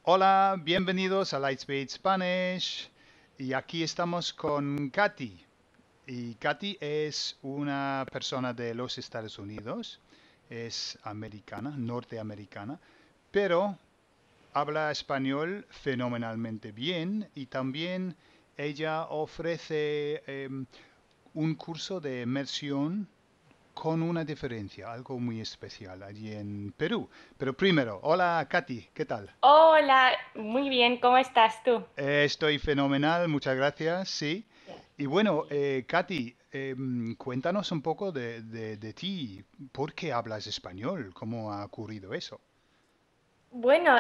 Hola, bienvenidos a Lightspeed Spanish. Y aquí estamos con Katy. Y Katy es una persona de los Estados Unidos. Es americana, norteamericana, pero habla español fenomenalmente bien y también ella ofrece un curso de inmersión con una diferencia, algo muy especial allí en Perú. Pero primero, hola Katy, ¿qué tal? Hola, muy bien, ¿cómo estás tú? Estoy fenomenal, muchas gracias, sí. Bien. Y bueno, Katy, cuéntanos un poco de ti. ¿Por qué hablas español? ¿Cómo ha ocurrido eso? Bueno,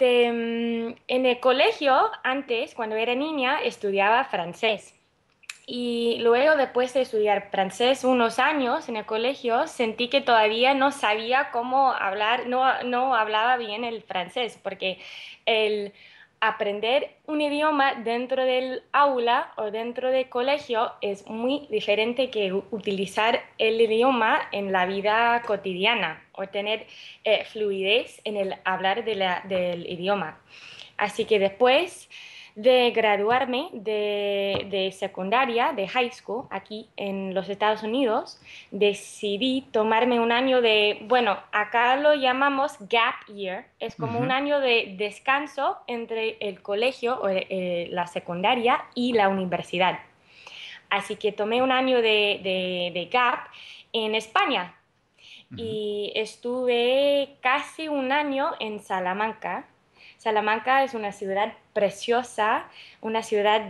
en el colegio, antes, cuando era niña, estudiaba francés. Y luego, después de estudiar francés unos años en el colegio, sentí que todavía no sabía cómo hablar, no hablaba bien el francés, porque el aprender un idioma dentro del aula o dentro del colegio es muy diferente que utilizar el idioma en la vida cotidiana o tener fluidez en el hablar del idioma. Así que después de graduarme de secundaria, de high school, aquí en los Estados Unidos, decidí tomarme un año de, bueno, acá lo llamamos gap year, es como un Ujú. año de descanso entre el colegio o la secundaria y la universidad. Así que tomé un año de gap en España Ujú. y estuve casi un año en Salamanca. Salamanca es una ciudad preciosa, una ciudad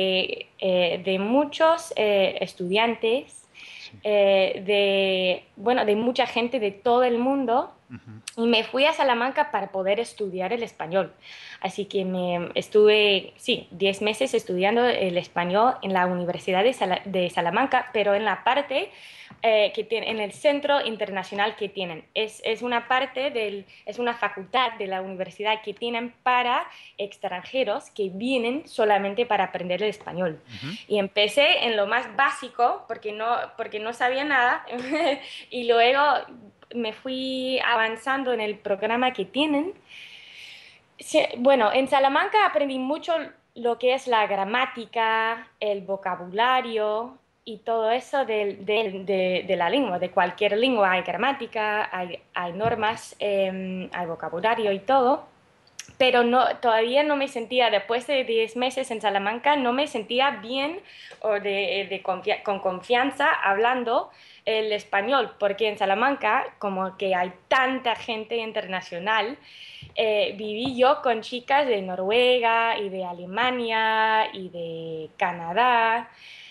de muchos estudiantes, Sí. bueno, de mucha gente de todo el mundo. Ujú. Y me fui a Salamanca para poder estudiar el español. Así que me estuve, sí, 10 meses estudiando el español en la Universidad de Salamanca, pero en la parte que tiene, en el centro internacional que tienen. Es una parte es una facultad de la universidad que tienen para extranjeros que vienen solamente para aprender el español. Ujú. Y empecé en lo más básico porque no sabía nada y luego me fui avanzando en el programa que tienen. Sí, bueno, en Salamanca aprendí mucho lo que es la gramática, el vocabulario y todo eso de la lengua. De cualquier lengua hay gramática, hay normas, hay vocabulario y todo, pero no, todavía no me sentía, después de 10 meses en Salamanca, no me sentía bien o con confianza hablando el español, porque en Salamanca, como que hay tanta gente internacional, viví yo con chicas de Noruega y de Alemania y de Canadá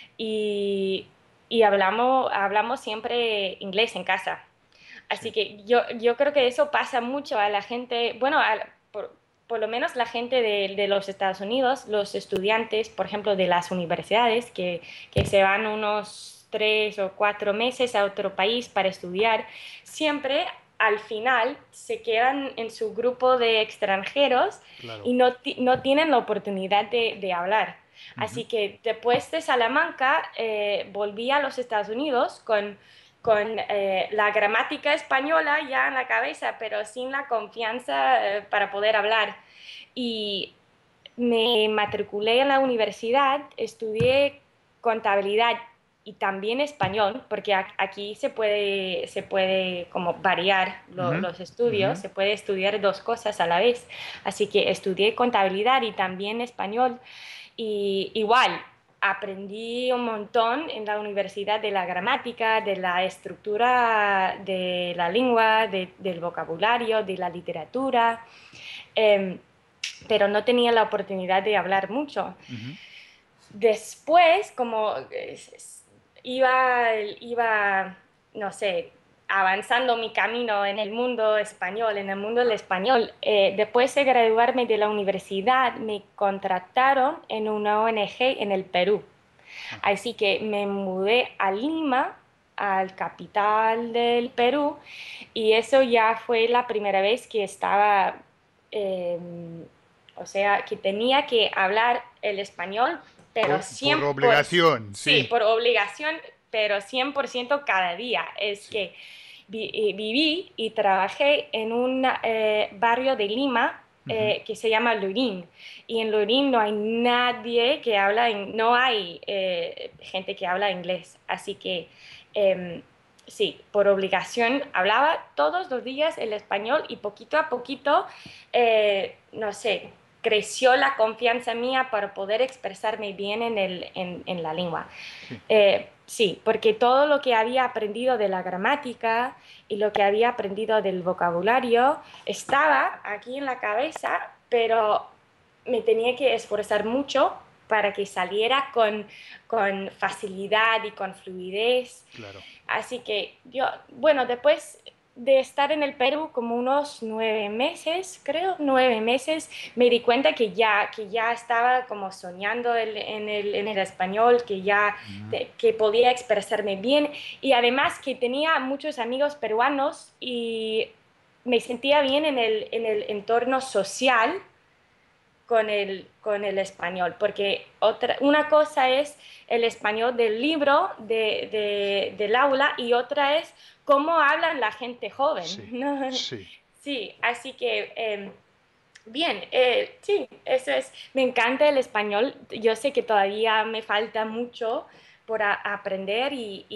y, y hablamos siempre inglés en casa. Así Sí. que yo creo que eso pasa mucho a la gente, bueno, por lo menos la gente de los Estados Unidos, los estudiantes, por ejemplo, de las universidades, que se van unos 3 o 4 meses a otro país para estudiar, siempre al final se quedan en su grupo de extranjeros Claro. y no tienen la oportunidad de hablar. Ujú. Así que después de Salamanca volví a los Estados Unidos con la gramática española ya en la cabeza, pero sin la confianza para poder hablar. Y me matriculé en la universidad, estudié contabilidad y también español, porque aquí se puede como variar Ujú. los estudios, Ujú. se puede estudiar dos cosas a la vez. Así que estudié contabilidad y también español. Y igual, aprendí un montón en la universidad de la gramática, de la estructura de la lengua, del vocabulario, de la literatura, eh, pero no tenía la oportunidad de hablar mucho. Ujú. Después, como iba, no sé, avanzando mi camino en el mundo español, en el mundo del español, después de graduarme de la universidad, me contrataron en una ONG en el Perú. Ajá. Así que me mudé a Lima, al capital del Perú, y eso ya fue la primera vez que estaba, eh, o sea, que tenía que hablar el español, pero Por 100%, obligación, sí, sí. por obligación, pero 100% cada día. Es Sí. que viví y trabajé en un barrio de Lima. Ujú. que se llama Lurín. Y en Lurín no hay nadie que habla, no hay gente que habla inglés. Así que sí, por obligación hablaba todos los días el español y poquito a poquito, no sé, creció la confianza mía para poder expresarme bien en la lengua. Sí, Sí, porque todo lo que había aprendido de la gramática y lo que había aprendido del vocabulario estaba aquí en la cabeza, pero me tenía que esforzar mucho para que saliera con facilidad y con fluidez. claro. Así que yo, bueno, después de estar en el Perú como unos 9 meses, creo, 9 meses, me di cuenta que ya estaba como soñando en el español, Ujú. que podía expresarme bien y además que tenía muchos amigos peruanos y me sentía bien en el entorno social con el español, porque una cosa es el español del libro, del aula, y otra es cómo hablan la gente joven, Sí, ¿no? sí. Sí, así que bien, sí, eso es, me encanta el español, yo sé que todavía me falta mucho por aprender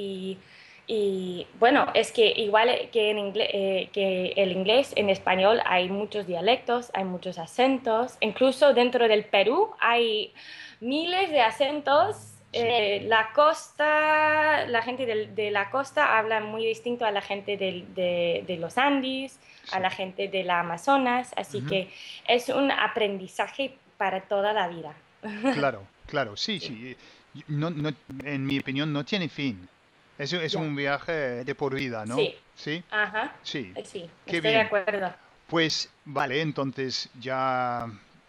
y, bueno, es que igual que, que el inglés, en español hay muchos dialectos, hay muchos acentos, incluso dentro del Perú hay miles de acentos. Sí, La costa, la gente de la costa habla muy distinto a la gente de los Andes, a sí. la gente de la Amazonas, así Ujú. que es un aprendizaje para toda la vida. Claro, claro, sí, Sí, sí. En mi opinión, no tiene fin. Es ya. un viaje de por vida, ¿no? Sí, Sí, ajá, sí. sí, Qué estoy de bien. acuerdo. Pues vale, entonces ya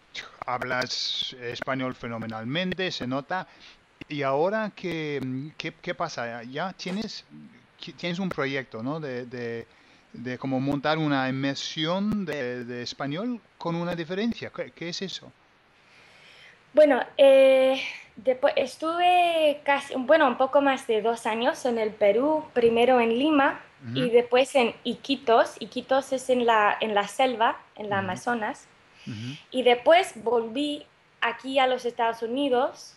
hablas español fenomenalmente, se nota. Y ahora, ¿qué pasa? Ya tienes un proyecto, ¿no? De como montar una inmersión de español con una diferencia. ¿Qué es eso? Bueno, después estuve casi, bueno, un poco más de 2 años en el Perú, primero en Lima y Ujú, después en Iquitos. Iquitos es en la selva, en la ujú, Amazonas. ujú. Y después volví aquí a los Estados Unidos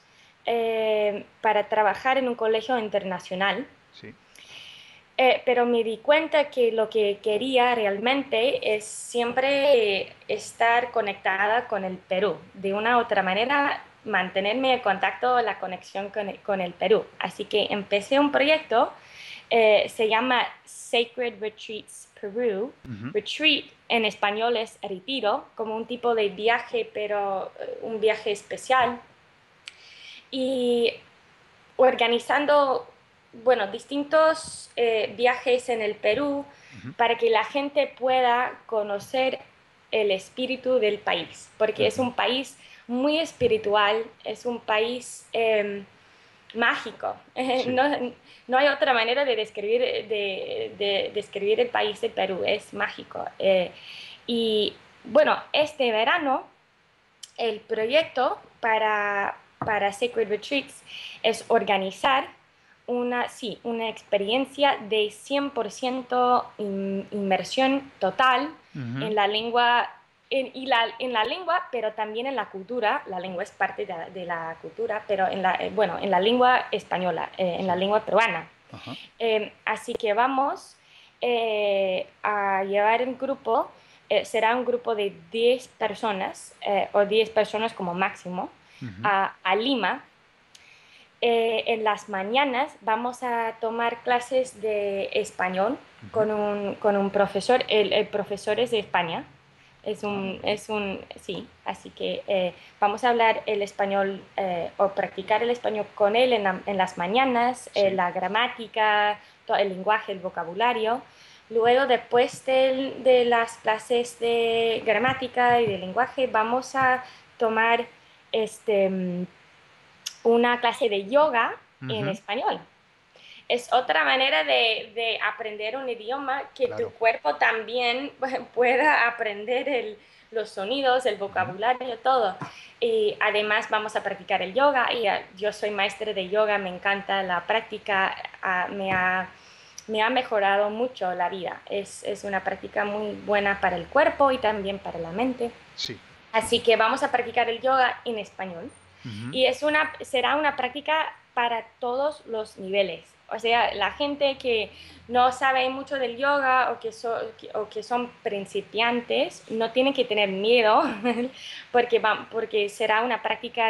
para trabajar en un colegio internacional. Sí, Pero me di cuenta que lo que quería realmente es siempre estar conectada con el Perú. De una u otra manera, mantenerme en contacto, la conexión con el Perú. Así que empecé un proyecto, se llama Sacred Retreats Peru. ujú, Retreat en español es retiro, como un tipo de viaje, pero un viaje especial. Y organizando, bueno, distintos viajes en el Perú ujú, para que la gente pueda conocer el espíritu del país, porque es ujú. un país muy espiritual, es un país mágico. Sí, No hay otra manera de describir, de describir el país de Perú, es mágico. Y bueno, este verano el proyecto para Sacred Retreats es organizar sí, una experiencia de 100% inmersión total ujú, en la lengua, en la lengua, pero también en la cultura. La lengua es parte de la cultura, pero bueno, en la lengua española, en la sí, lengua peruana. ajá, Así que vamos a llevar en grupo, será un grupo de 10 personas o 10 personas como máximo ujú, a Lima. En las mañanas vamos a tomar clases de español ujú. con un profesor. El profesor es de España. Ah, bien. Sí, así que vamos a hablar el español o practicar el español con él en las mañanas, Sí, la gramática, todo el lenguaje, el vocabulario. Luego, después de las clases de gramática y de lenguaje, vamos a tomar una clase de yoga en ujú, español. Es otra manera de aprender un idioma que tu claro. cuerpo también pueda aprender los sonidos, el Ujú. vocabulario, todo. Y además vamos a practicar el yoga y yo soy maestra de yoga, me encanta la práctica, me ha mejorado mucho la vida. Es una práctica muy buena para el cuerpo y también para la mente. Sí. Así que vamos a practicar el yoga en español. Ujú. Y será una práctica para todos los niveles. O sea, la gente que no sabe mucho del yoga o que son principiantes no tienen que tener miedo porque será una práctica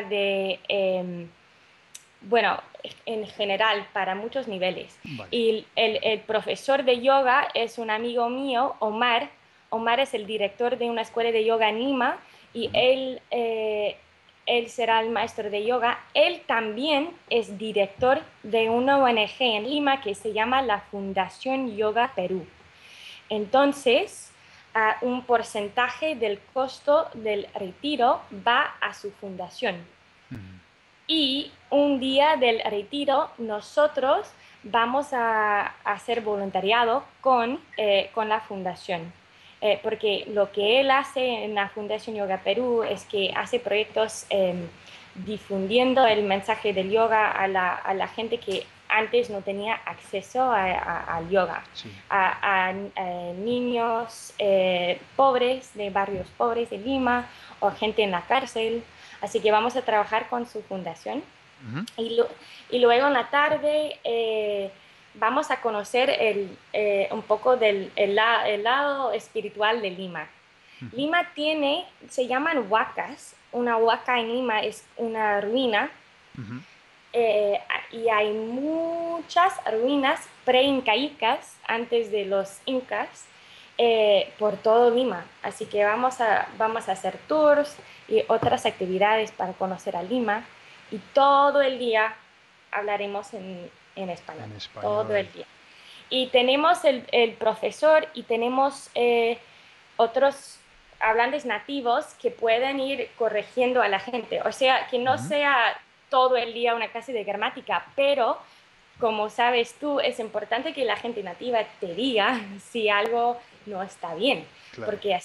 bueno, en general para muchos niveles. Vale. Y el profesor de yoga es un amigo mío, Omar. Omar es el director de una escuela de yoga en Lima y Ujú. él será el maestro de yoga. Él también es director de una ONG en Lima que se llama la Fundación Yoga Perú. Entonces, un porcentaje del costo del retiro va a su fundación. Ujú. Y un día del retiro nosotros vamos a hacer voluntariado con la fundación. Porque lo que él hace en la Fundación Yoga Perú es que hace proyectos difundiendo el mensaje del yoga a la gente que antes no tenía acceso al yoga, Sí. a niños pobres, de barrios pobres de Lima, o gente en la cárcel. Así que vamos a trabajar con su fundación. Ujú. Y, y luego en la tarde vamos a conocer un poco el lado espiritual de Lima. Ujú. Lima se llaman huacas. Una huaca en Lima es una ruina Ujú. eh, y hay muchas ruinas pre-incaicas antes de los incas por todo Lima. Así que vamos a hacer tours y otras actividades para conocer a Lima y todo el día hablaremos en español, En todo español. el día. Y tenemos el profesor y tenemos otros hablantes nativos que pueden ir corrigiendo a la gente. O sea, que no Ujú. sea todo el día una clase de gramática, pero como sabes tú, es importante que la gente nativa te diga si algo no está bien, Claro. porque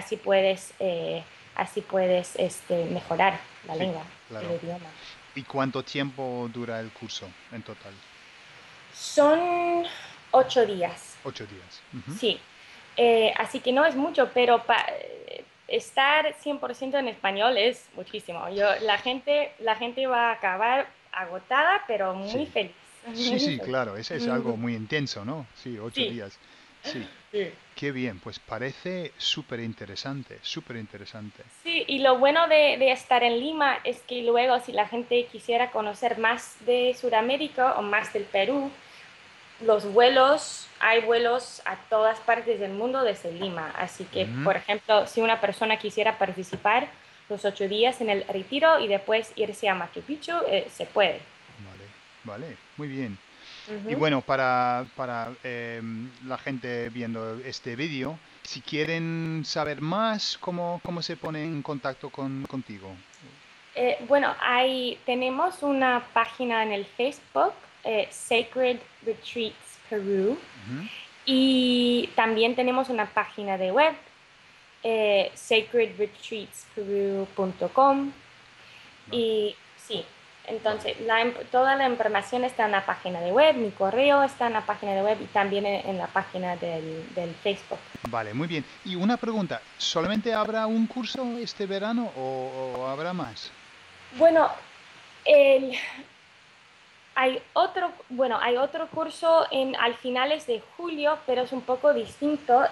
así puedes mejorar la Sí, lengua, el claro. idioma. ¿Y cuánto tiempo dura el curso en total? Son 8 días. 8 días. Ujú. Sí, así que no es mucho, pero estar 100% en español es muchísimo. La gente va a acabar agotada, pero muy Sí. feliz. Sí, Muy sí, claro. Es algo feliz. muy intenso, ¿no? Sí, ocho Sí, días. Sí. sí. Qué bien. Pues parece súper interesante. Súper interesante. Sí, y lo bueno de estar en Lima es que luego si la gente quisiera conocer más de Sudamérica o más del Perú, hay vuelos a todas partes del mundo desde Lima. Así que, Ujú. por ejemplo, si una persona quisiera participar los 8 días en el retiro y después irse a Machu Picchu, se puede. Vale, vale. Muy bien. Y Ujú. bueno, para la gente viendo este vídeo, si quieren saber más, ¿cómo se pone en contacto contigo? Bueno, tenemos una página en el Facebook, Sacred Retreats Peru, Ujú. y también tenemos una página de web, sacredretreatsperu.com. Vale, Y sí, vale. entonces toda la información está en la página de web, mi correo está en la página de web y también en la página del Facebook. Vale, muy bien. Y una pregunta, ¿solamente habrá un curso este verano o habrá más? Bueno, el, hay otro curso al finales de julio, pero es un poco distinto.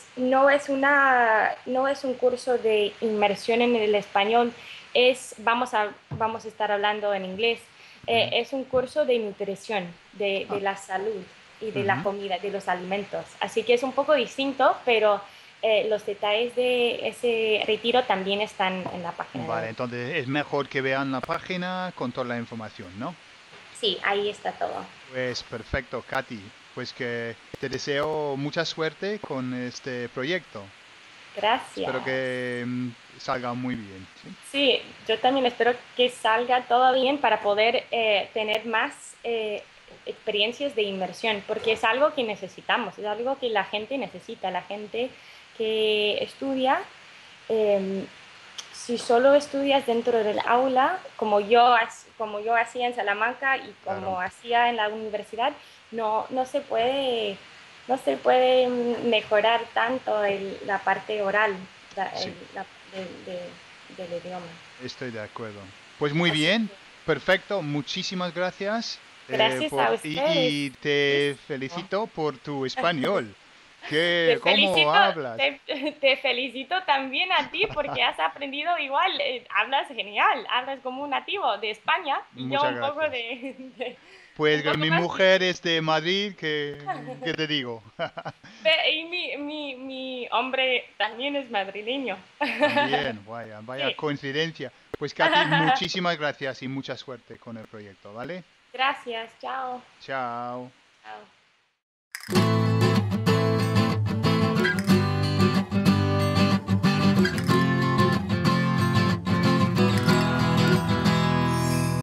No es un curso de inmersión en el español, vamos a estar hablando en inglés. Ujú. Es un curso de nutrición, de Ah, la salud y de la ujú. comida, de los alimentos. Así que es un poco distinto, pero los detalles de ese retiro también están en la página de Vale, web. entonces es mejor que vean la página con toda la información, ¿no? Sí, ahí está todo. Pues perfecto, Katy. Pues que te deseo mucha suerte con este proyecto. Espero Gracias. que salga muy bien, ¿sí? Sí, yo también espero que salga todo bien para poder tener más experiencias de inmersión, porque es algo que necesitamos, es algo que la gente necesita, la gente que estudia. eh, si solo estudias dentro del aula, como yo hacía en Salamanca y Claro. como hacía en la universidad, no se puede mejorar tanto la parte oral, la- Sí, el- la- del, del idioma. Estoy de acuerdo. Pues muy Así bien, que perfecto, muchísimas gracias gracias a ustedes. y te Muchísimo. felicito por tu español. Te ¿Cómo felicito, hablas? te felicito también a ti porque has aprendido igual, hablas genial, hablas como un nativo de España y yo Muchas un poco gracias. un Pues poco mi más mujer es de Madrid, ¿qué te digo? y mi hombre también es madrileño. También, vaya, vaya Sí. coincidencia. Pues Katy, muchísimas gracias y mucha suerte con el proyecto, ¿vale? Gracias, chao. Chao. Chao.